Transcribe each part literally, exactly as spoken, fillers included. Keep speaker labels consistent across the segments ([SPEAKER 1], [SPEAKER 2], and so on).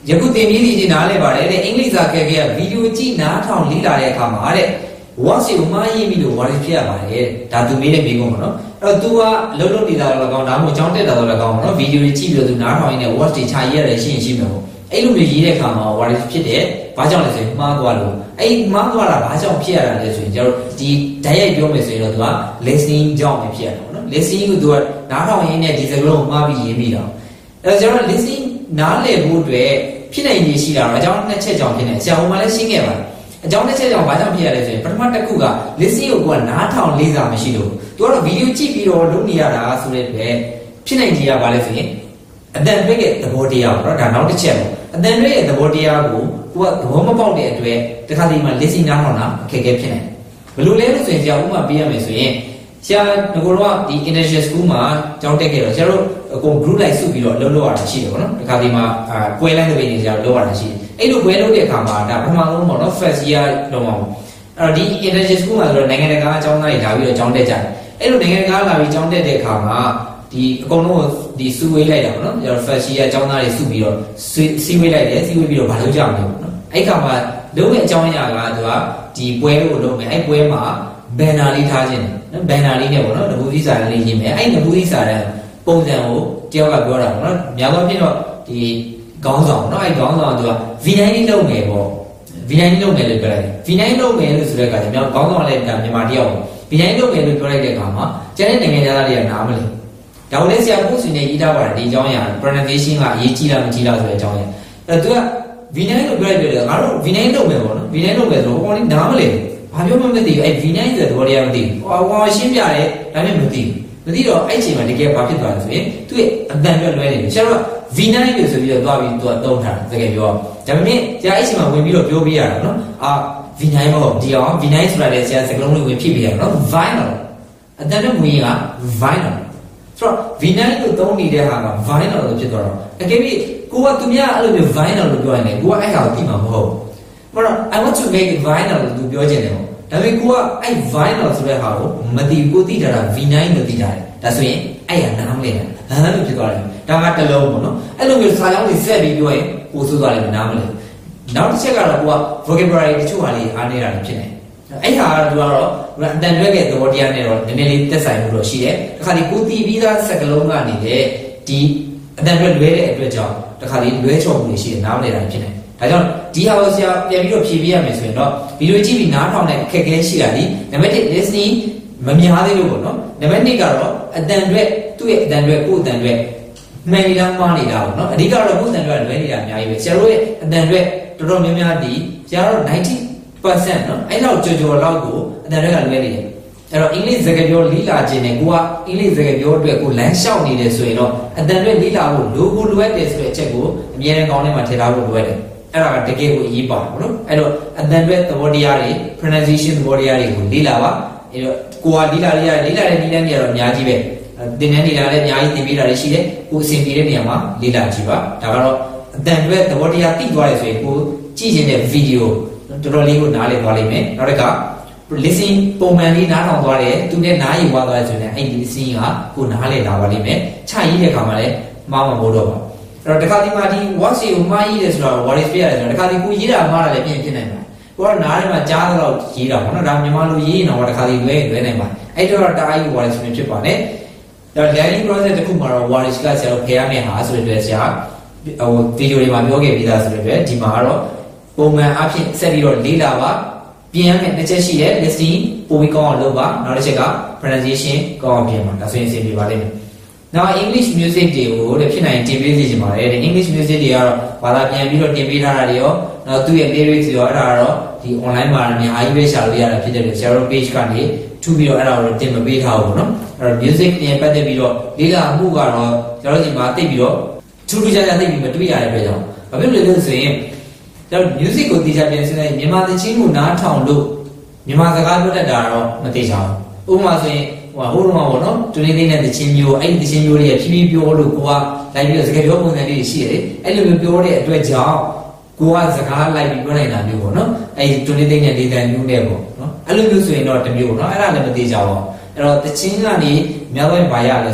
[SPEAKER 1] ယခုသင်ပြီးဒီနားလဲပါတယ်တဲ့အင်္ဂလိပ်စာကဲကဲဗီဒီယိုကြည့်နားထောင်လေ့လာတဲ့အခါမှာတဲ့ watch ကိုမှားရင်းပြီးလို့ watch ဖြစ်ရပါတယ်ဒါသူမေးတဲ့မိကုန်းပေါ့နော်အဲ့တော့ तू ကလုံးလုံးနေတာတော့၎င်းဒါမှမဟုတ်အကြောင်းတက်တာတော့၎င်းပေါ့နော်ဗီဒီယိုတွေကြည့်ပြီးတော့ तू နားထောင်ရင်းနဲ့ watch တွေခြာရေးရတယ်ရှိရင်ရှိမယ်ပေါ့အဲ့လိုမျိုးရေးတဲ့အခါမှာ watch ဖြစ်တယ်ဘာကြောင့်လဲဆိုရင်မှားသွားလို့အဲ့မှားသွားတာဘာကြောင့်ဖြစ်ရတာလဲဆိုရင်ကျွန်တော်ဒီဓာတ်ရိုက်ပြောမယ်ဆိုရင်တော့ तू က listening ကြောင့်ပဲဖြစ်ရတာပေါ့နော် listening ကို तू ကနားထောင်ရင်းနဲ့ဒီစကားလုံးကိုမှားပြီးရေးမိတာအဲ့တော့ကျွန်တော် listening နားလည်ဖို့အတွက်ဖြစ်နိုင်ရည်ရှိတာတော့အကြောင်းနှစ်ချက်ကြောင့်ဖြစ်နေဆရာဟိုမှာလည်းရှင်းခဲ့ပါတယ်အကြောင်းတစ်ချက်ကြောင့်ဘာကြောင့်ဖြစ်ရလဲဆိုရင်ပထမတစ်ခုက listening ကိုကနားထောင်လေးစားမရှိလို့သူကတော့ဗီဒီယိုကြည့်ပြီးတော့လုပ်နေရတာဆိုတဲ့အတွက်ဖြစ်နိုင်ကြီးရပါလဲဆိုရင်အတန်တွေရဲ့သဘောတရားပေါ့နော်ဒါနောက်တစ်ချက်ပေါ့အတန်တွေရဲ့သဘောတရားကိုကိုကသဘောမပေါက်တဲ့အတွက်တခါတည်းမှာ listening နားထောင်တာအခက်အခဲဖြစ်နိုင်ဘယ်လိုလဲလို့ဆိုရင်ဆရာဥပမာပေးရမယ်ဆိုရင်ဆရာငကိုတော့ဒီ international school မှာကျောင်းတက်ခဲ့တော့ဆရာတို့အကုန် group လိုက်စုပြီးတော့လှုပ်လို့ရတာရှိတယ်ပေါ့နော်တခါတည်းမှာပွဲလိုက်တဲ့နေဆရာတို့လှုပ်ရတာရှိတယ်အဲ့လိုပွဲလုပ်တဲ့အခါမှာဒါပထမဆုံးပေါ့နော် first year တော့မှာအဲ့တော့ဒီ international school မှာဆိုတော့နိုင်ငံတကာအကြောင်းသားတွေလာပြီးတော့ကျောင်းတက်ကြတယ်အဲ့လိုနိုင်ငံတကာလာပြီးကျောင်းတက်တဲ့အခါမှာဒီအကုန်လုံးဒီစုဝေးလိုက်တာပေါ့နော်အဲ့တော့ first year အကြောင်းသားတွေစုပြီးတော့စီဝေးလိုက်တယ်စီဝေးပြီးတော့ဘာလုပ်ကြမလဲပေါ့နော်အဲ့ခါမှာလုံးဝအကြောင်းအရာကသူကဒီပွဲကိုလုပ်မယ်အဲ့ပွဲမှာ banner လေးထားခြင်းနော် banner လေးနဲ့ပေါ့နော်တပူးသီးစာလေးရေးမယ်အဲ့တပူးသီးစာတဲ့ပုံစံကိုတယောက်ကပြောတာပေါ့နော်များသောအားဖြင့်တော့ဒီခေါင်းဆောင်เนาะအဲ့ခေါင်းဆောင်ကသူက V နိုင်း လေးလုပ်မယ်ပေါ့ V နိုင်း လေးလုပ်မယ်လို့ပြောလိုက်တယ် V နိုင်း လုပ်မယ်လို့ဆိုတဲ့အခါကျတော့ခေါင်းဆောင်လည်းဒါမြန်မာတယောက် V နိုင်း လုပ်မယ်လို့ပြောလိုက်တဲ့အခါမှာကျန်တဲ့နိုင်ငံသားတွေကနားမလည်ဒါကိုလည်းဆရာပို့ဆွေနဲ့ရေးထားပါတယ်ဒီအကြောင်းအရာ pronunciation ကအရေးကြီးလားမကြီးလားဆိုတဲ့အကြောင်းအရာအဲ့တော့သူက V နိုင်း လို့ပြောလိုက်တယ်ငါတို့ V နိုင်း လုပ်မယ်ပေါ့နော် V နိုင်း လုပ်မယ်ဆိုတော့ဟိုကောင်လေးနားမလည်ဘာပြောမှမသိဘူးအဲ့ V နိုင်း ဆိုတဲ့ဘောတရားမသိဘူးဟောဟောရှင်းပြတယ်ဒါပေမဲ့မသိဘူးမသိတော့အဲ့ချိန်မှာတကယ်ဘာဖြစ်သွားလဲဆိုရင်သူ့ရဲ့အတန်ပြတ်လွဲနေတယ်ဆရာတို့က V နိုင်း လို့ဆိုပြီးတော့သွားပြီးသူကတုံးထားတယ်တကယ်ပြောဒါပေမဲ့ဆရာအဲ့ချိန်မှာဝင်ပြီးတော့ပြောပြရတာနော်အာ V နိုင်း မဟုတ်ဒီအောင် V နိုင်း ဆိုတာလည်းဆရာစကားလုံးလေးဝင်ဖြည့်ပြရတာနော် vinyl အတန်နဲ့ဝင်က vinyl ဆိုတော့ V နိုင်း လို့သုံးနေတဲ့ဟာက vinyl လို့ဖြစ်သွားတော့အကယ်၍ကိုကသူများအဲ့လိုမျိုး vinyl လို့ပြောရင်လည်းကိုကအဲ့ဟာကိုသိမှာမဟုတ်ဘူးဘာလို့ I want to make it vinyl လို့သူပြောချင်တယ်ပေါ့ဒါပေမဲ့ကိုကအဲ့ vinyl ဆိုတဲ့ဟာကိုမသိဘူးကိုသိတာက V နိုင်း လို့သိတာတယ်ဒါဆိုရင်အဲ့ရနားမလဲဟမ်လို့ဖြစ်သွားတယ်ဒါကတလုံးပေါ့နော်အဲ့လိုမျိုးစာကြောင်းတွေဆက်ပြီးပြောရင်ပိုဆိုးသွားတယ်နားမလဲနောက်တစ်ချက်ကတော့ကိုက vocabulary တချို့ဟာလေးအားနေတာဖြစ်နေအဲ့ဟာကသူကတော့အတန်တွဲတဲ့သဘောတရားနဲ့တော့နည်းနည်းလေးသက်ဆိုင်မှုတော့ရှိတယ်တခါဒီကိုတီးပြီးသားစက်ကလုံးကနေလေဒီအတန်တွဲလွဲတဲ့အတွက်ကြောင့်တခါလေးလွဲချော်မှုတွေရှိတယ်နားမလဲတာဖြစ်နေဒါကြောင့်ဒီဟာကိုဆရာပြန်ပြီးတော့ဖြည့်ပြရမယ်ဆိုရင်တော့ဗီဒီယိုကြည့်ပြီးနားထောင်တဲ့အခက်အခဲရှိတာဒီနံပါတ်တစ် listening မများသေးလို့ပေါ့နော်နံပါတ်နှစ်ကတော့အတန်တွဲသူ့ရဲ့အတန်တွဲကိုယ်အတန်တွဲမှန်နေတာမှားနေတာပေါ့နော်အဓိကတော့ကိုယ်အတန်တွဲလွဲနေတာအများကြီးပဲဆရာတို့ရဲ့အတန်တွဲတော်တော်များများဒီဆရာတို့ ninety percent နော်အဲ့လောက်ကြော်ကြော်လောက်ကိုအတန်တွဲကလွဲနေတယ်အဲ့တော့အင်္ဂလိပ်စကားပြောလီလာခြင်းနဲ့ကိုကအင်္ဂလိပ်စကားပြောအတွက်ကိုလမ်းလျှောက်နေတယ်ဆိုရင်တော့အတန်တွဲလီလာဖို့လိုကိုလိုအပ်တယ်ဆိုတဲ့အချက်ကိုအမြဲတမ်းကောင်းထဲမှာထည့်ထားဖို့လိုအပ်တယ်အဲ့ဒါကတကယ်ကိုအရေးပါတယ်နော်အဲ့တော့အတန်တွဲသဘောတရားတွေ pronunciation သဘောတရားတွေကိုလေ့လာပါအဲ့တော့ကိုကလေ့လာလေ့လာလေ့လာတဲ့နည်းလမ်းတွေကတော့အများကြီးပဲသင်တန်းနေတာလည်းအများကြီးသင်ပေးတာတွေရှိတယ်ကိုအဆင်ပြေတဲ့နေရာမှာလေ့လာကြည့်ပါဒါကတော့အတန်တွဲသဘောတရားသိသွားရဆိုရင်ကိုကြည့်ခြင်းတဲ့ဗီဒီယိုတော်တော်လေးကိုနားလည်သွားလိမ့်မယ်နောက်တစ်ခါ listen ပုံမှန်လေးနားထောင်သွားတယ်သူနဲ့နားယူသွားသွားဆိုရင်အဲ့ဒီ listen ကကိုနားလည်လာပါလိမ့်မယ်ခြာရေးတဲ့အခါမှာလည်းမှားမှာမဟုတ်တော့ပါအဲ့တော့တခါဒီမှာဒီ watch ကိုမှားရေးတယ်ဆိုတော့ what is ပြရတယ်ဆိုတော့တခါဒီကိုရေးတာမှားတာလည်းပြင်ဖြစ်နိုင်ပါတယ်ကိုကနားထဲမှာကြားတော့ရေးတာပေါ့နော်ဒါမြန်မာလိုရေးရင်တော့တခါဒီလွဲလွဲနိုင်ပါတယ်အဲ့တော့တားယူ what is ဖြစ်ပါနဲ့ဒါ learning process တစ်ခုမှာတော့ what is ကဆရာတို့ဖယ်ရမယ့်ဟာဆိုတဲ့အတွက်ဆရာဟိုဗီဒီယိုတွေမှာပြောခဲ့ပြီးသားဆိုတဲ့အတွက်ဒီမှာကတော့ပုံမှန်အဖြစ်ဆက်ပြီးတော့လေ့လာပါပြင်ရမယ့်တစ်ချက်ရှိတယ် listening ပိုပြီးကောင်းအောင်လုပ်ပါနောက်တစ်ချက်က pronunciation ကောင်းအောင်ပြင်ပါဒါဆိုရင်အဆင်ပြေပါလိမ့်မယ်နောက် English music တွေကိုလည်းဖြစ်နိုင်တင်ပေးစီချင်ပါတယ်ဒီ English music တွေကတော့ဘာသာပြန်ပြီးတော့တင်ပေးထားတာတွေရောနောက်သူ့ရဲ့ lyrics တွေရောအဲ့ဒါကတော့ဒီ online မှာအများကြီးပဲရှာလို့ရတာဖြစ်တဲ့အတွက် share page ကနေထူပြီးတော့အဲ့ဒါကိုတင်မပေးထားဘူးเนาะအဲ့တော့ music နဲ့ပတ်သက်ပြီးတော့လေ့လာမှုကတော့ကျွန်တော်တို့ဒီမှာသိပြီးတော့ထူးထူးခြားခြားသိပြီးမတွေ့ရတဲ့အတွက်ကြောင့်ဘာဖြစ်လို့လဲဆိုရင်ကျွန်တော် music ကိုသိချပြန်စနေမြန်မာသချင်းကိုနားထောင်လို့မြန်မာစကားပြောတတ်တာတော့မသိချအောင်ဥပမာဆိုရင်ဟိုဟိုတော့မှာပေါ့နော်တူလေးလေးနဲ့တချင်းမျိုးအဲ့ဒီတချင်းမျိုးတွေဖြည်းဖြည်းပြောလို့ကိုကလိုက်ပြီးတော့စကားပြောပုံစံလေးရှိရတယ်အဲ့လိုမျိုးပြောတဲ့အတွက်ကြောင့်ကိုကစကားလိုက်ပြီးပြောနိုင်တာမျိုးပေါ့နော်အဲ့ဒီတူလေးလေးနဲ့လေးတန်မျိုးနဲ့ပေါ့နော်အဲ့လိုမျိုးဆိုရင်တော့တမျိုးပေါ့နော်အဲ့ဒါလည်းမသိကြပါဘူးအဲ့တော့တချင်းကနေများသောဘာရလဲဆိုရင်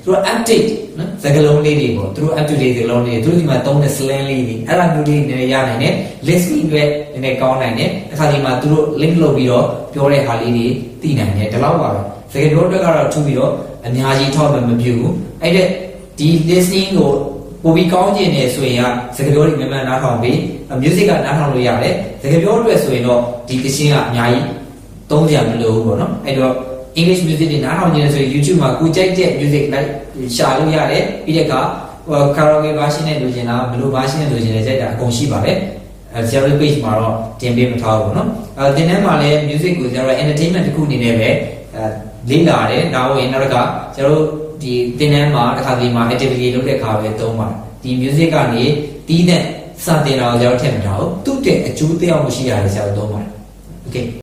[SPEAKER 1] သူတို့ update နော်စကားလုံးလေးတွေပေါ့သူတို့ up to date စကားလုံးလေးတွေသူတို့ဒီမှာသုံးတဲ့ slang လေးတွေအဲ့ဒါမျိုးလေးနည်းနည်းရနိုင်တယ် listening တွေနည်းနည်းကောင်းနိုင်တယ်အခါဒီမှာသူတို့ link လုပ်ပြီးတော့ပြောတဲ့ဟာလေးတွေသိနိုင်တယ်ဒီလောက်ပါပဲစကားပြောအတွက်ကတော့ထူပြီးတော့အများကြီးထောက်မမပြုဘူးအဲ့တဲ့ဒီ listening ကိုပိုပြီးကောင်းကျင်နေဆိုရင်ကစကားပြောတွေမြန်မြန်နားထောင်ပြီး music ကနားထောင်လို့ရတယ်စကားပြောအတွက်ဆိုရင်တော့ဒီကချင်းကအများကြီးသုံးကြမလို့ပေါ့နော်အဲ့တော့ English music တွေနားထောင်နေတယ်ဆိုရင် YouTube မှာကိုကြိုက်တဲ့ music လိုက်ရှာလို့ရတယ်ပြီးတဲ့အခါ karaoke version နဲ့လိုချင်တာဘယ်လို version နဲ့လိုချင်လဲကြိုက်တာအကုန်ရှိပါတယ်အဲ zero page မှာတော့တင်ပေးမထားဘူးပေါ့နော်အဲတင်ထဲမှာလည်း music ကို zero entertainment တစ်ခုအနေနဲ့ပဲအဲလေ့လာတယ်နောက်ဝင်နောက်က zero ဒီတင်ထဲမှာတစ်ခါဒီမှာ activity လုပ်တဲ့အခါပဲသုံးပါတယ်ဒီ music ကနေတီးတဲ့စတင်တာကို zero ထည့်မထားဘူးသူ့တဲ့အကျိုးသက်ရောက်မှုရှိရတယ် zero သုံးပါတယ် okay